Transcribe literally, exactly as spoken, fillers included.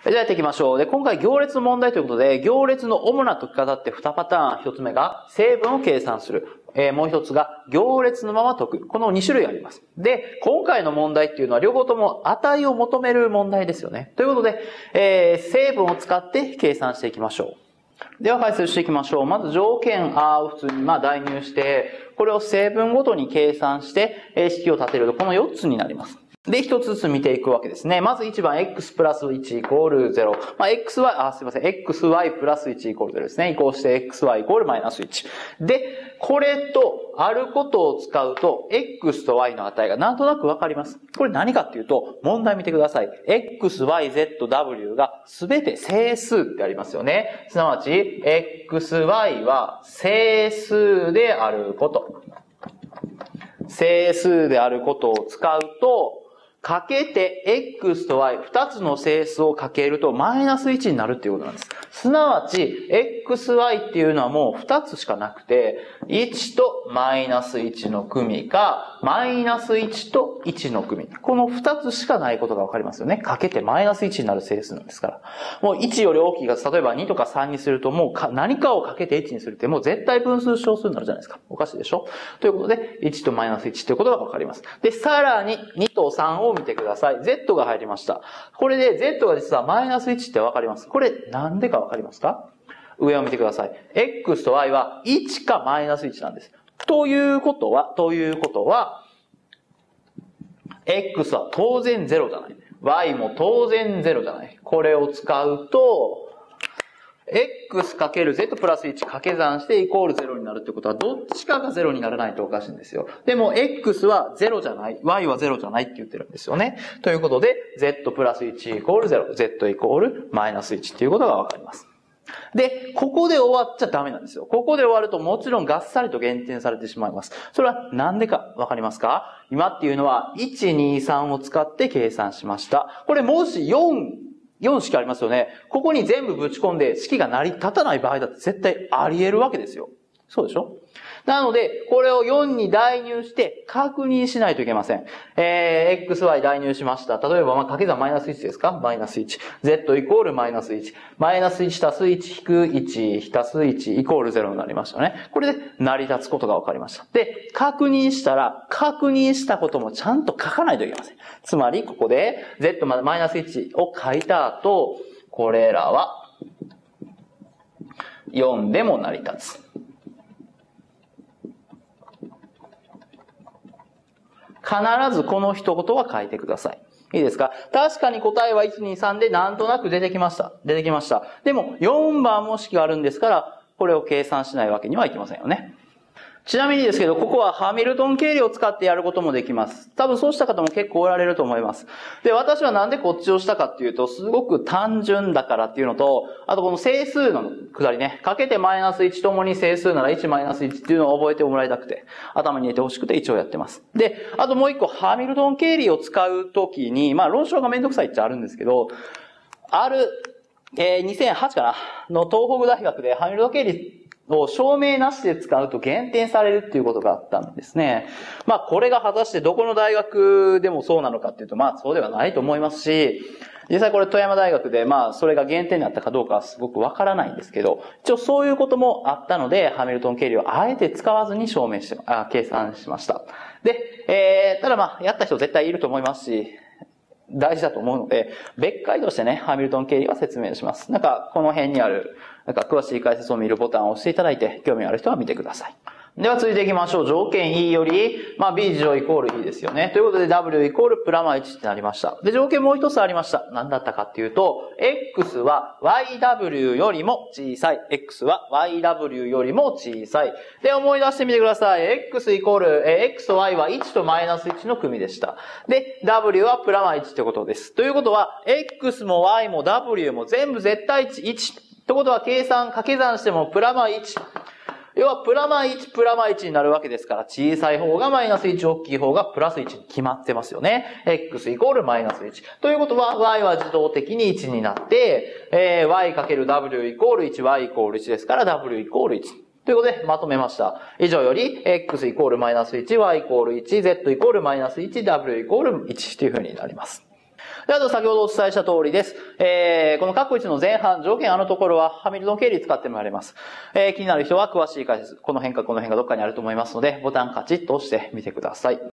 じゃあやっていきましょう。で、今回行列の問題ということで、行列の主な解き方ってにパターン。一つ目が成分を計算する。えー、もう一つが行列のまま解く。このに種類あります。で、今回の問題っていうのは両方とも値を求める問題ですよね。ということで、えー、成分を使って計算していきましょう。では解説していきましょう。まず条件 R を普通にまあ代入して、これを成分ごとに計算して、えー、式を立てるとこのよっつになります。で、一つずつ見ていくわけですね。まずいちばん、x プラスいちイコールゼロ。まあ、xy、あ、すいません。xy プラスいちイコールゼロですね。移行して xy イコールマイナスいち。で、これと、あることを使うと、x と y の値がなんとなくわかります。これ何かっていうと、問題見てください。x, y, z, w がすべて整数ってありますよね。すなわち、x, y は整数であること。整数であることを使うと、かけて x と y、二つの整数をかけるとマイナスいちになるっていうことなんです。すなわち、xy っていうのはもう二つしかなくて、いちとマイナスいちの組か、マイナスいちといちの組。この二つしかないことがわかりますよね。かけてマイナスいちになる整数なんですから。もういちより大きいが、例えばにとかさんにするともうか何かをかけていちにするってもう絶対分数小数になるじゃないですか。おかしいでしょ？ということで、いちとマイナスいちということがわかります。で、さらににとさんを見てください。z が入りました。これで z が実はマイナスいちってわかります。これなんでかわかりますか？上を見てください。x と y はいちかマイナスいちなんです。ということは、ということは、x は当然ゼロじゃない。y も当然ゼロじゃない。これを使うと、x×z プラスいち掛け算してイコールゼロになるってことは、どっちかがゼロにならないとおかしいんですよ。でも x はゼロじゃない、y はゼロじゃないって言ってるんですよね。ということで、z プラスいちイコールゼロ、z イコールマイナスいちっていうことがわかります。で、ここで終わっちゃダメなんですよ。ここで終わるともちろんがっさりと減点されてしまいます。それはなんでかわかりますか？今っていうのは、いち、に、さんを使って計算しました。これもしよん、よん式ありますよね。ここに全部ぶち込んで式が成り立たない場合だって絶対あり得るわけですよ。そうでしょ？なので、これをよんに代入して確認しないといけません。えー、xy 代入しました。例えば、まあ、掛け算マイナスいちですか？マイナスいち。z イコールマイナスいち。マイナスいち足すいち引くいち足すいちイコールゼロになりましたね。これで成り立つことが分かりました。で、確認したら、確認したこともちゃんと書かないといけません。つまり、ここで z マイナスいちを書いた後、これらはよんでも成り立つ。必ずこの一言は書いてください。いいですか？確かに答えはいち、に、さんでなんとなく出てきました。出てきました。でもよんばんも式があるんですから、これを計算しないわけにはいきませんよね。ちなみにですけど、ここはハミルトン定理を使ってやることもできます。多分そうした方も結構おられると思います。で、私はなんでこっちをしたかっていうと、すごく単純だからっていうのと、あとこの整数のくだりね、かけてマイナスいちともに整数ならいちマイナスいちっていうのを覚えてもらいたくて、頭に入れてほしくて一応やってます。で、あともう一個、ハミルトン定理を使うときに、まあ論証がめんどくさいっちゃあるんですけど、ある、えー、にせんはちかなの東北大学でハミルトン定理を証明なしで使うと減点されるっていうことがあったんですね。まあこれが果たしてどこの大学でもそうなのかっていうと、まあそうではないと思いますし、実際これ富山大学でまあそれが減点になったかどうかはすごくわからないんですけど、一応そういうこともあったので、ハミルトン定理をあえて使わずに証明して、あ、計算しました。で、えー、ただまあやった人絶対いると思いますし、大事だと思うので、別回としてね、ハミルトン定理は説明します。なんか、この辺にある、なんか詳しい解説を見るボタンを押していただいて、興味ある人は見てください。では続いていきましょう。条件 E より、まあ B 乗イコール E ですよね。ということで W イコールプラマいちってなりました。で、条件もう一つありました。何だったかっていうと、X は ワイダブリュー よりも小さい。X は ワイダブリュー よりも小さい。で、思い出してみてください。X イコール、え X と Y はいちとマイナスいちの組でした。で、W はプラマいちってことです。ということは、X も Y も W も全部絶対値いち。ってことは計算、掛け算してもプラマいち。要はプラマいち、プラマいちになるわけですから、小さい方がマイナスいち、大きい方がプラスいちに決まってますよね。X イコールマイナスいち。ということは、Y は自動的にいちになって、えー、Y×W イコールいち、Y イコールいちですから、W イコールいち。ということで、まとめました。以上より、X イコールマイナスいち、Y イコールいち、Z イコールマイナスいち、W イコールいちという風になります。 で、あと先ほどお伝えした通りです。えー、この各一の前半、条件あのところはハミルトン経理使ってもらいます。えー、気になる人は詳しい解説、この辺かこの辺がどっかにあると思いますので、ボタンカチッと押してみてください。